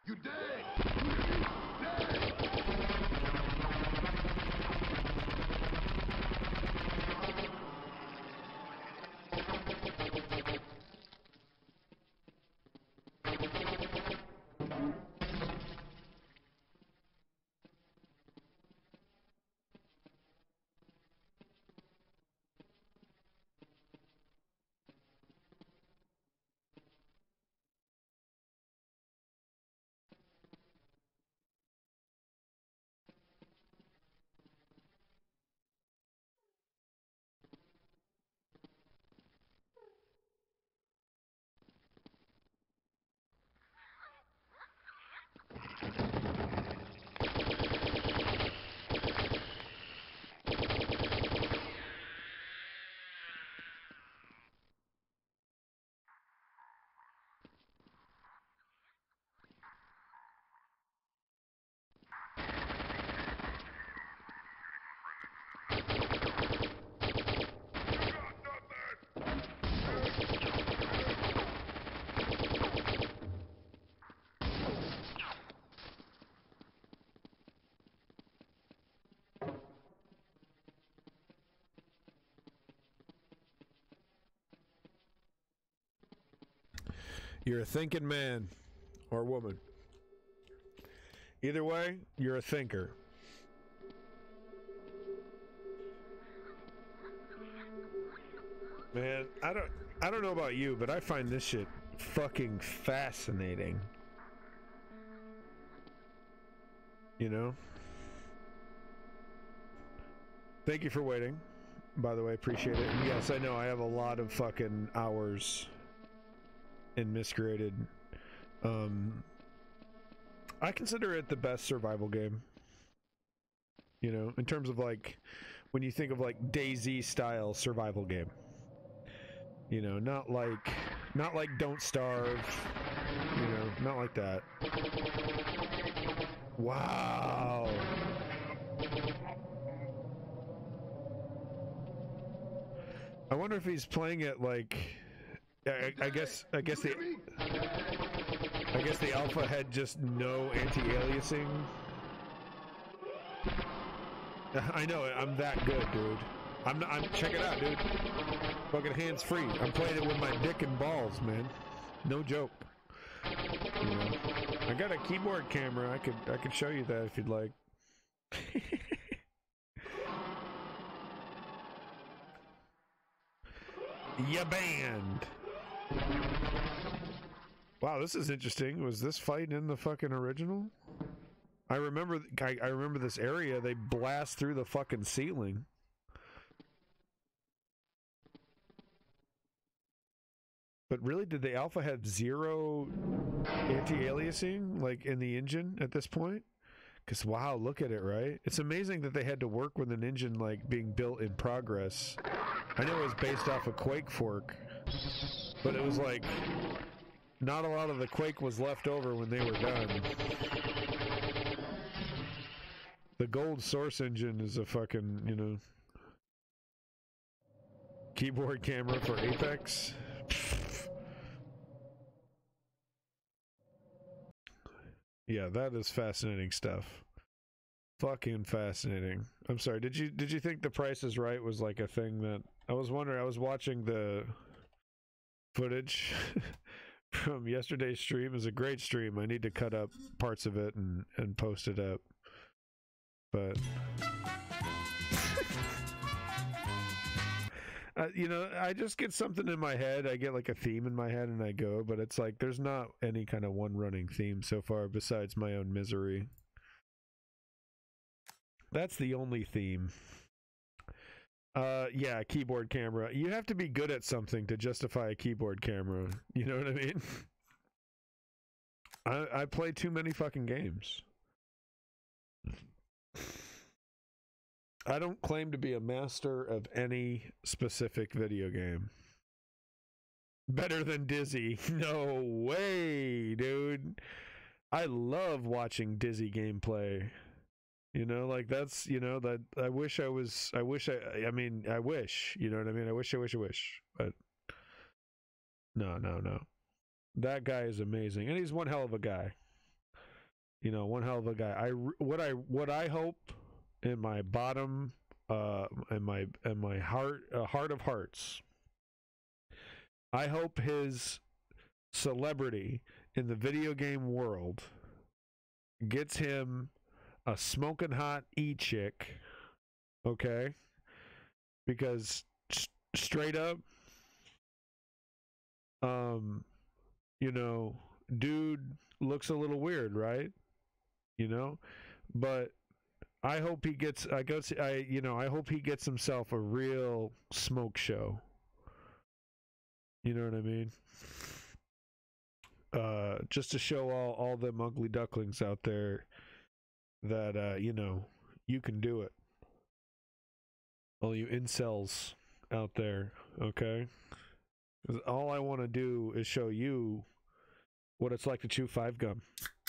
You dead! Dead! You're a thinking man or woman. Either way, you're a thinker. Man, I don't know about you, but I find this shit fucking fascinating. You know? Thank you for waiting. By the way, appreciate it. And yes, I know I have a lot of fucking hours in Miscreated. I consider it the best survival game. You know, in terms of like, when you think of like DayZ style survival game. You know, not like Don't Starve. You know, not like that. Wow. I wonder if he's playing it like, I guess the alpha had just no anti-aliasing. I know, I'm that good, dude. I'm check it out, dude. Fucking hands free. I'm playing it with my dick and balls, man. No joke. You know, I got a keyboard camera. I could show you that if you'd like. Ya band. Wow, this is interesting. Was this fight in the fucking original? I remember this area. They blast through the fucking ceiling. But really, did the alpha have zero anti-aliasing like in the engine at this point? Because wow, look at it, right? It's amazing that they had to work with an engine like being built in progress. I know it was based off a Quake fork, but it was like not a lot of the Quake was left over when they were done. The gold source engine is a fucking, you know, keyboard camera for Apex. Yeah, that is fascinating stuff. Fucking fascinating. I'm sorry. Did you think The Price is Right was like a thing that I was wondering? I was watching the footage from yesterday's stream. It was a great stream. I need to cut up parts of it and post it up. But you know, I just get something in my head. I get like a theme in my head and I go, but it's like there's not any kind of one running theme so far besides my own misery. That's the only theme. Yeah, keyboard camera. You have to be good at something to justify a keyboard camera. You know what I mean? I play too many fucking games. I don't claim to be a master of any specific video game. Better than Dizzy. No way, dude. I love watching Dizzy gameplay. You know, like that's, you know, that I wish, you know what I mean? I wish. But no. That guy is amazing. And he's one hell of a guy. You know, one hell of a guy. What I hope in my bottom, in my heart of hearts, I hope his celebrity in the video game world gets him a smoking hot e-chick, okay? Because straight up, you know, dude looks a little weird, right? You know, but I hope he gets. I hope he gets himself a real smoke show. You know what I mean? Just to show all them ugly ducklings out there that you know, you can do it. All you incels out there, okay? 'Cause all I want to do is show you what it's like to chew 5 gum.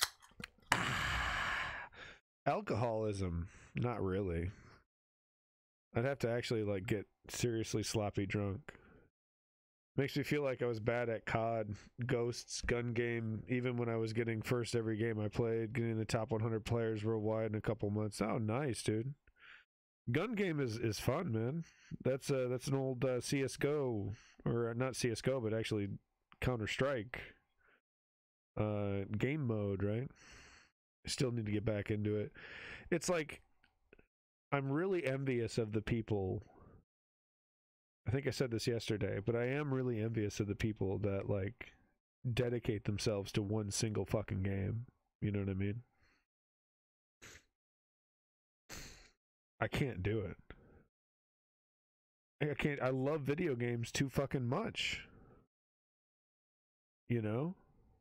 Alcoholism, not really. I'd have to actually like get seriously sloppy drunk. Makes me feel like I was bad at COD, Ghosts, Gun Game, even when I was getting first every game I played, getting the top 100 players worldwide in a couple months. Oh, nice, dude. Gun Game is fun, man. That's an old CS:GO, or not CS:GO, but actually Counter-Strike game mode, right? I still need to get back into it. It's like, I'm really envious of the people. I think I said this yesterday, but I am really envious of the people that like dedicate themselves to one single fucking game. You know what I mean? I can't do it. I can't. I love video games too fucking much. You know?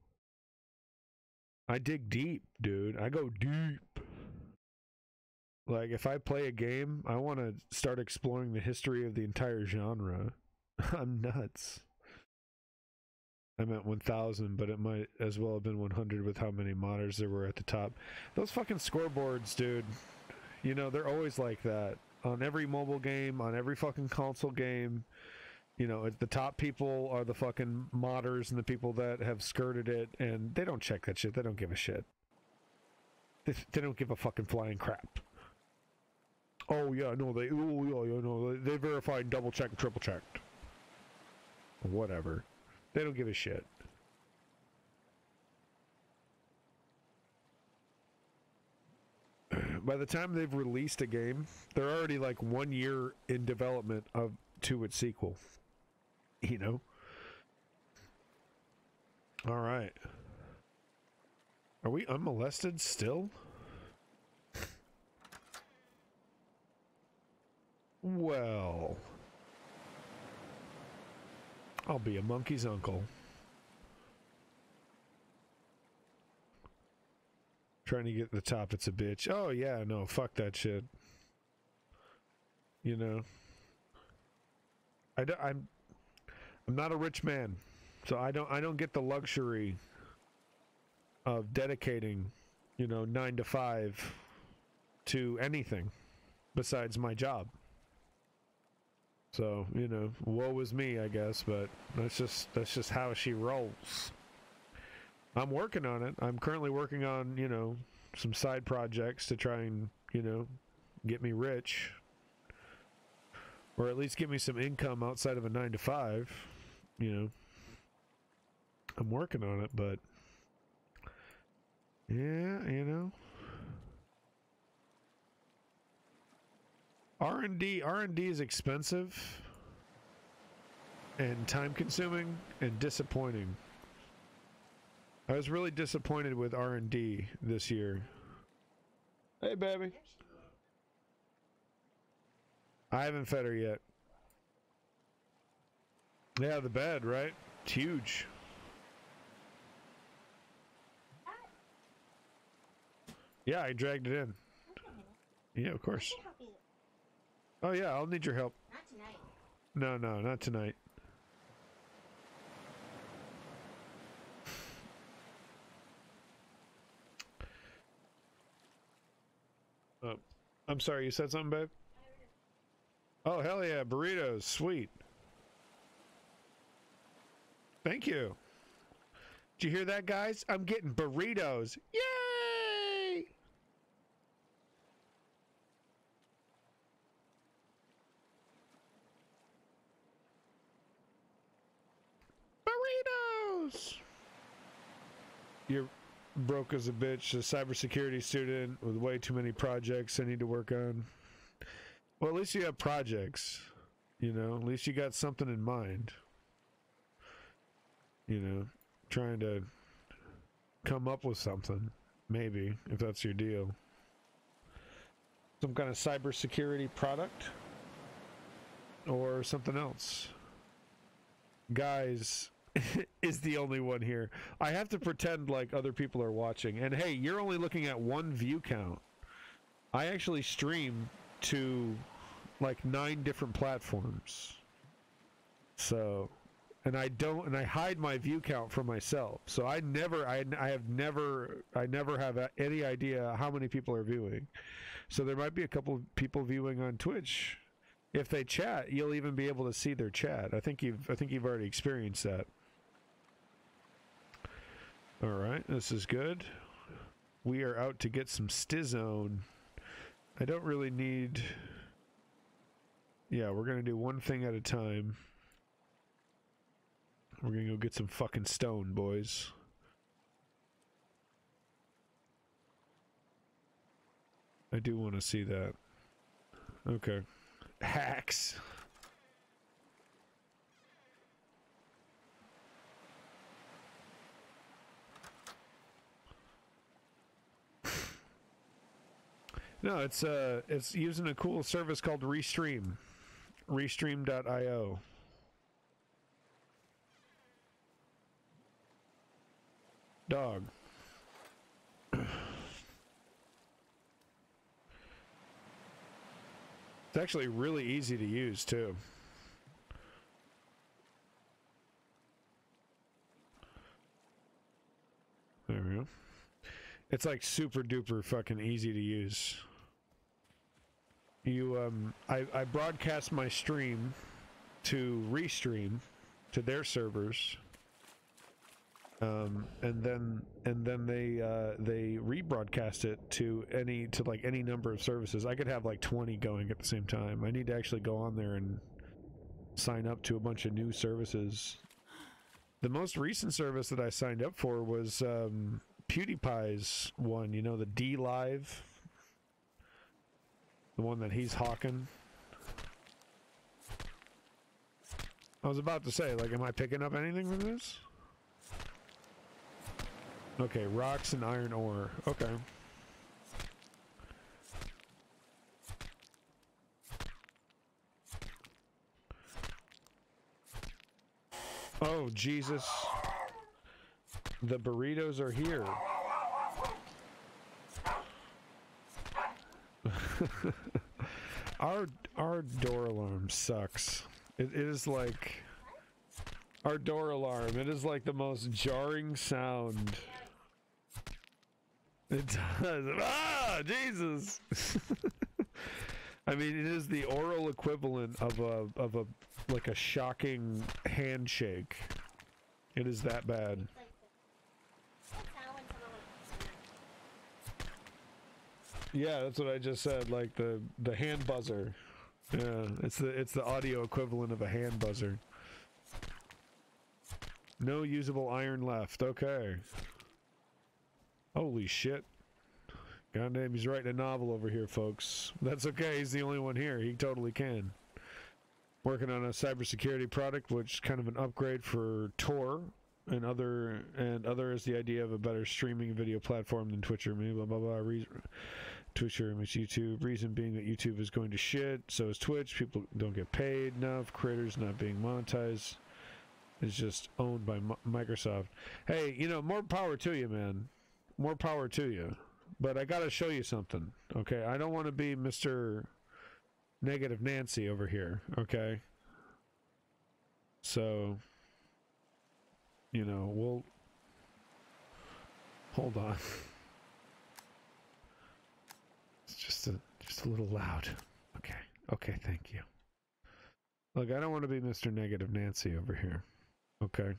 I dig deep, dude. I go deep. Like, if I play a game, I want to start exploring the history of the entire genre. I'm nuts. I meant 1,000, but it might as well have been 100 with how many modders there were at the top. Those fucking scoreboards, dude. You know, they're always like that. On every mobile game, on every fucking console game. You know, the top people are the fucking modders and the people that have skirted it, and they don't check that shit. They don't give a shit. They don't give a fucking flying crap. Oh yeah, no, they verified, double checked, triple checked. Whatever. They don't give a shit. By the time they've released a game, they're already like 1 year in development to its sequel. You know? Alright. Are we unmolested still? Well, I'll be a monkey's uncle. Trying to get to the top, it's a bitch. Oh yeah, no, fuck that shit. You know, I'm not a rich man, so I don't get the luxury of dedicating, you know, 9 to 5 to anything besides my job. So, you know, woe is me, I guess, but that's just how she rolls. I'm working on it. I'm currently working on, you know, some side projects to try and, you know, get me rich. Or at least give me some income outside of a 9 to 5. You know. I'm working on it, but yeah, you know. R&D is expensive and time consuming and disappointing. I was really disappointed with R&D this year. Hey, baby. I haven't fed her yet. Yeah, the bed, right? It's huge. Yeah, I dragged it in. Yeah, of course. Oh yeah, I'll need your help. Not tonight. No, not tonight. I'm sorry, you said something, babe? Oh, hell yeah, burritos, sweet. Thank you. Did you hear that, guys? I'm getting burritos. burritos. You're broke as a bitch, a cybersecurity student with way too many projects I need to work on. Well, at least you have projects, you know, at least you got something in mind. You know, trying to come up with something, maybe, if that's your deal. Some kind of cybersecurity product or something else. Guys is the only one here. I have to pretend like other people are watching. And hey, you're only looking at one view count. I actually stream to like 9 different platforms. So, and I hide my view count from myself. So I never have any idea how many people are viewing. So there might be a couple of people viewing on Twitch. If they chat, you'll even be able to see their chat. I think you've already experienced that. All right, this is good. We are out to get some Stizone. I don't really need... Yeah, we're going to do one thing at a time. We're going to go get some fucking stone, boys. I do want to see that. Okay. Hacks. No, it's using a cool service called Restream. Restream.io. Dog. It's actually really easy to use too. There we go. It's like super duper fucking easy to use. I broadcast my stream to Restream to their servers, and then they rebroadcast it to any number of services. I could have like 20 going at the same time. I need to actually go on there and sign up to a bunch of new services. The most recent service that I signed up for was PewDiePie's one, you know, the D Live. The one that he's hawking. I was about to say, like, am I picking up anything from this? Okay, rocks and iron ore. Okay. Oh, Jesus. The burritos are here. Our door alarm sucks. It is like our door alarm. It is like the most jarring sound. It does. Ah, Jesus. I mean, it is the oral equivalent of a like a shocking handshake. It is that bad. Yeah, that's what I just said. Like the hand buzzer. Yeah, it's the audio equivalent of a hand buzzer. No usable iron left. Okay. Holy shit. Goddamn, he's writing a novel over here, folks. That's okay. He's the only one here. He totally can. Working on a cybersecurity product, which is kind of an upgrade for Tor and other is the idea of a better streaming video platform than Twitch or blah blah blah. Twitcher makes YouTube. Reason being that YouTube is going to shit. So is Twitch. People don't get paid enough. Creators not being monetized. It's just owned by Microsoft. Hey, you know, more power to you, man. More power to you. But I gotta show you something, okay? I don't want to be Mr. Negative Nancy over here, okay? So, you know, we'll... Hold on. It's just a little loud. Okay. Okay, thank you. Look, I don't want to be Mr. Negative Nancy over here, okay?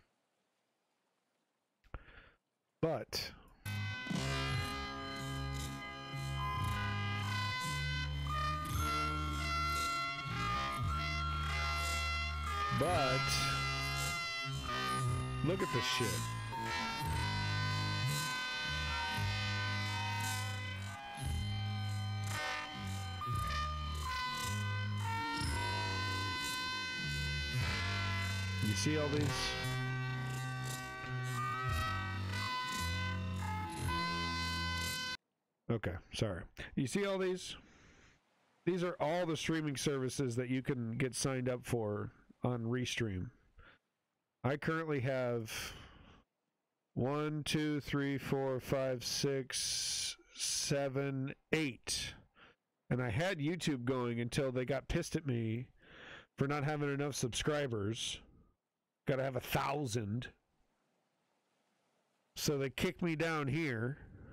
But... Look at this shit. You see all these? Okay, sorry. You see all these? These are all the streaming services that you can get signed up for on Restream. I currently have 1, 2, 3, 4, 5, 6, 7, 8. And I had YouTube going until they got pissed at me for not having enough subscribers. Got to have 1,000. So they kicked me down here.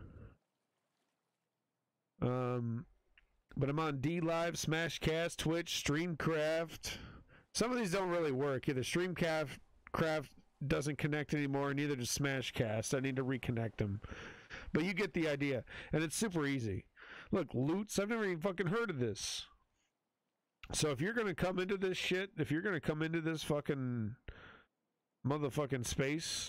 But I'm on DLive, Smashcast, Twitch, Streamcraft. Some of these don't really work. Either Streamcraft doesn't connect anymore, neither does Smashcast. I need to reconnect them. But you get the idea. And it's super easy. Look, Loots, I've never even fucking heard of this. So if you're going to come into this shit, if you're going to come into this fucking motherfucking space,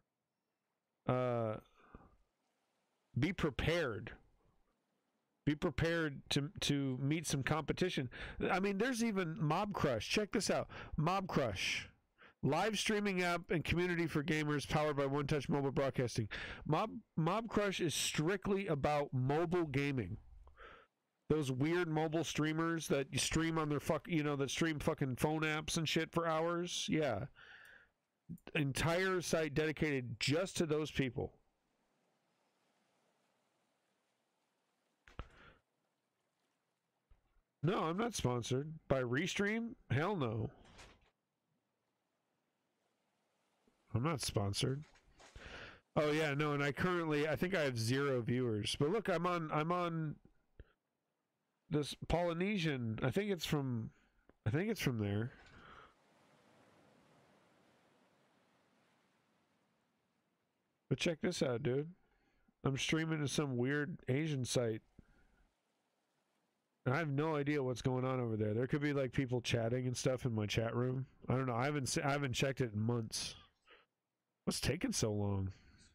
be prepared. Be prepared to meet some competition. I mean, there's even Mob Crush. Check this out. Mob Crush. Live streaming app and community for gamers powered by One Touch Mobile Broadcasting. Mob Crush is strictly about mobile gaming. Those weird mobile streamers that you stream on their that stream fucking phone apps and shit for hours. Yeah. Entire site dedicated just to those people. No, I'm not sponsored. By Restream? Hell no. I'm not sponsored. Oh yeah, no, and I think I have 0 viewers. But look, I'm on this Polynesian. I think it's from there. But check this out, dude. I'm streaming to some weird Asian site. I have no idea what's going on over there. There could be like people chatting and stuff in my chat room. I don't know. I haven't checked it in months. What's taking so long?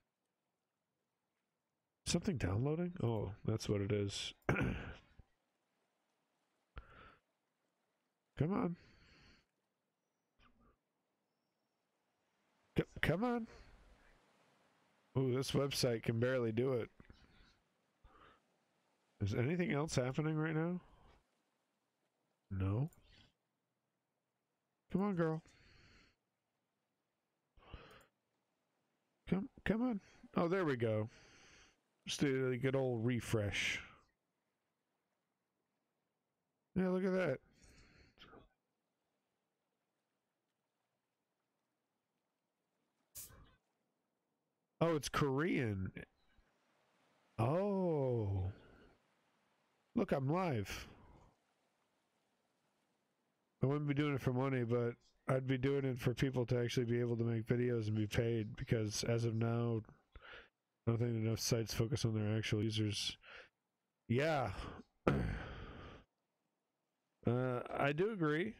Something downloading? Oh, that's what it is. Come on. Come on. Ooh, this website can barely do it. Is anything else happening right now? No. Come on, girl. Come on. Oh, there we go. Just do a good old refresh. Yeah, look at that. Oh, it's Korean. Oh. Look, I'm live. I wouldn't be doing it for money, but I'd be doing it for people to actually be able to make videos and be paid, because as of now, I don't think enough sites focus on their actual users. Yeah. I do agree.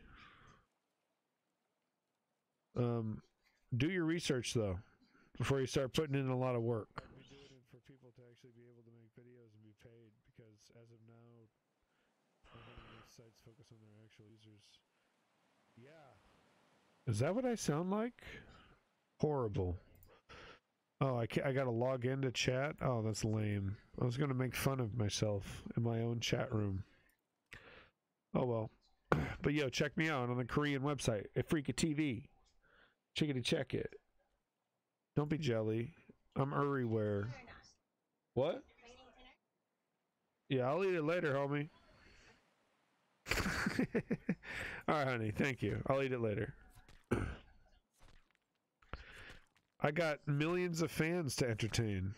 Do your research, though, before you start putting in a lot of work. We're doing it for people to actually be able to make videos and be paid, because as of now, I don't think enough sites focus on their actual users. Yeah. Is that what I sound like? Horrible. Oh, I gotta log into chat? Oh, that's lame. I was gonna make fun of myself in my own chat room. Oh well. But yo, check me out on the Korean website, Afrika TV. Check it. Don't be jelly. I'm everywhere. What? Yeah, I'll eat it later, homie. Alright, honey, thank you. I'll eat it later. I got millions of fans to entertain.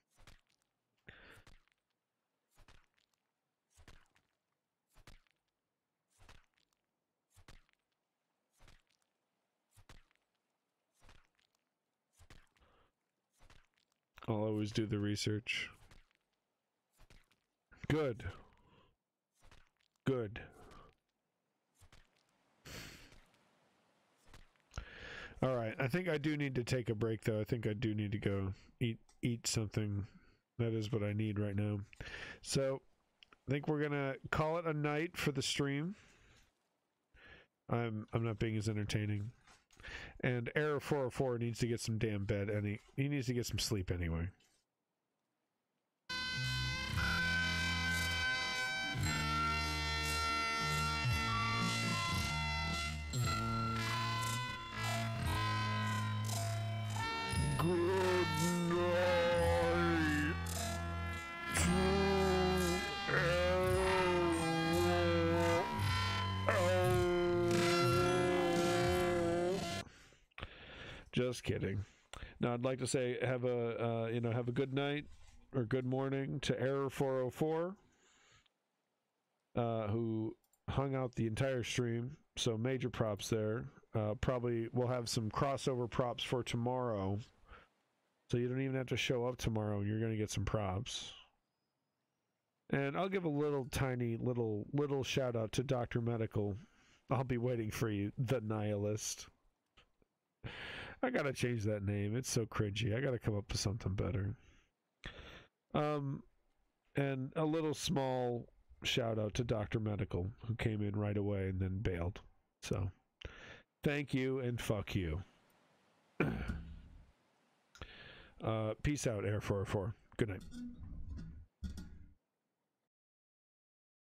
I'll always do the research. Good. Good. All right, I think I do need to take a break, though. I think I do need to go eat something. That is what I need right now. So I think we're gonna call it a night for the stream. I'm not being as entertaining. And Error 404 needs to get some damn bed, and he needs to get some sleep anyway. Good night Just kidding. Now I'd like to say have a good night or good morning to Error 404, who hung out the entire stream. So major props there. Probably we'll have some crossover props for tomorrow. So you don't even have to show up tomorrow and you're going to get some props. And I'll give a little shout out to Dr. Medical. I'll be waiting for you, the Nihilist. I got to change that name. It's so cringy. I got to come up with something better. And a little small shout out to Dr. Medical, who came in right away and then bailed. So thank you and fuck you. Peace out, Air 404. Good night.